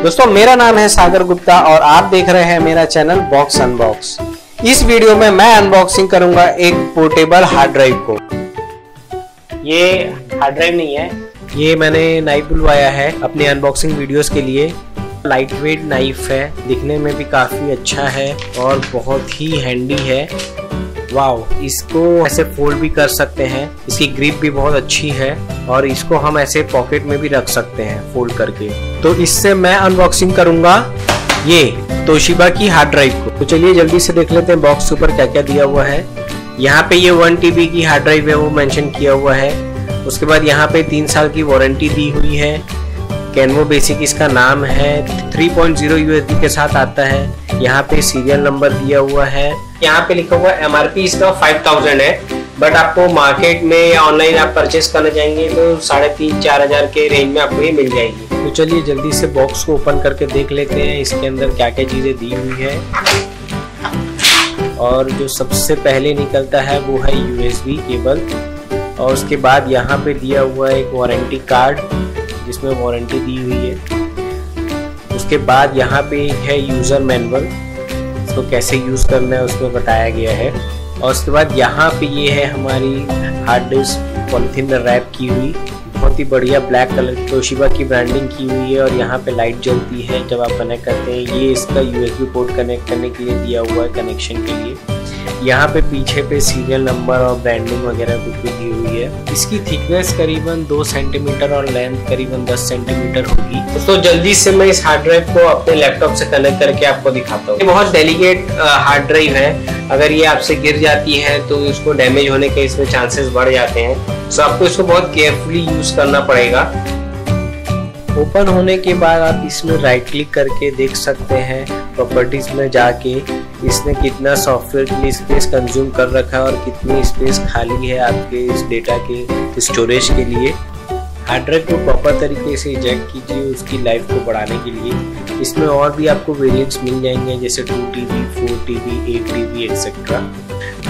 दोस्तों मेरा नाम है सागर गुप्ता और आप देख रहे हैं मेरा चैनल बॉक्स अनबॉक्स। इस वीडियो में मैं अनबॉक्सिंग करूंगा एक पोर्टेबल हार्ड ड्राइव को। ये हार्ड ड्राइव नहीं है, ये मैंने नाइफ बुलवाया है अपने अनबॉक्सिंग वीडियोस के लिए। लाइट वेट नाइफ है, दिखने में भी काफ़ी अच्छा है और बहुत ही हैंडी है। वाओ, इसको ऐसे फोल्ड भी कर सकते हैं, इसकी ग्रिप भी बहुत अच्छी है और इसको हम ऐसे पॉकेट में भी रख सकते हैं फोल्ड करके। तो इससे मैं अनबॉक्सिंग करूंगा ये तोशिबा की हार्ड ड्राइव को। तो चलिए जल्दी से देख लेते हैं बॉक्स के ऊपर क्या क्या दिया हुआ है। यहाँ पे ये 1 TB की हार्ड ड्राइव है, वो मेंशन किया हुआ है। उसके बाद यहाँ पे 3 साल की वारंटी दी हुई है। कैनवो बेसिक इसका नाम है, 3.0 USB के साथ आता है। यहाँ पे सीरियल नंबर दिया हुआ है। यहाँ पे लिखा हुआ MRP इसका 5000 है, बट आपको मार्केट में या ऑनलाइन आप परचेस करना चाहेंगे तो 3500-4000 हजार के रेंज में आपको ये मिल जाएगी। तो चलिए जल्दी से बॉक्स को ओपन करके देख लेते हैं इसके अंदर क्या क्या चीजें दी हुई है। और जो सबसे पहले निकलता है वो है USB केबल, और उसके बाद यहाँ पे दिया हुआ है एक वारंटी कार्ड जिसमें वारंटी दी हुई है। उसके बाद यहाँ पे है यूजर मैनुअल, इसको कैसे यूज करना है उसमें बताया गया है। और उसके बाद यहाँ पे ये है हमारी हार्ड डिस्क पॉलिथीन में रैप की हुई, बहुत ही बढ़िया ब्लैक कलर की तोशिबा की ब्रांडिंग की हुई है। और यहाँ पे लाइट जलती है जब आप कनेक्ट करते हैं। ये इसका USB पोर्ट कनेक्ट करने के लिए दिया हुआ है कनेक्शन के लिए। यहाँ पे पीछे पे सीरियल नंबर और ब्रांडिंग वगैरह कुछ भी दी हुई है। इसकी थिकनेस करीबन 2 सेंटीमीटर और लेंथ करीबन 10 सेंटीमीटर होगी। तो जल्दी से मैं इस हार्ड ड्राइव को अपने लैपटॉप से कनेक्ट करके आपको दिखाता हूँ। ये बहुत डेलिकेट हार्ड ड्राइव है, अगर ये आपसे गिर जाती है तो इसको डैमेज होने के इसमें चांसेस बढ़ जाते हैं। तो आपको इसको बहुत केयरफुली यूज करना पड़ेगा। ओपन होने के बाद आप इसमें राइट क्लिक करके देख सकते हैं प्रॉपर्टीज में जाके इसने कितना सॉफ्टवेयर के लिए स्पेस कंज्यूम कर रखा है और कितनी स्पेस खाली है आपके इस डेटा के स्टोरेज के लिए। हार्ड ड्राइव को प्रॉपर तरीके से इजेक्ट कीजिए उसकी लाइफ को बढ़ाने के लिए। इसमें और भी आपको वेरिएंट्स मिल जाएंगे जैसे 2 TB, 4 TB, 8 TB एक्सेट्रा।